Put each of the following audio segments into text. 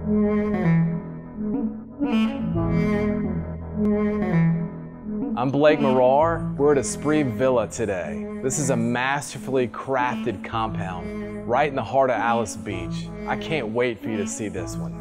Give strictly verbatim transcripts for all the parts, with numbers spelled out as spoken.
I'm Blake Marar. We're at Aspri Villa today. This is a masterfully crafted compound right in the heart of Alys Beach. I can't wait for you to see this one.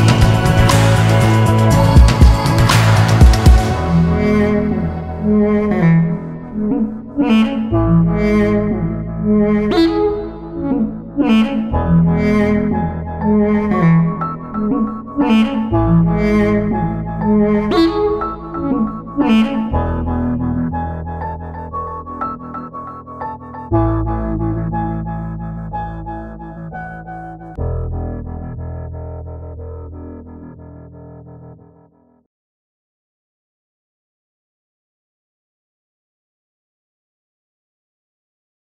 Mm-hmm.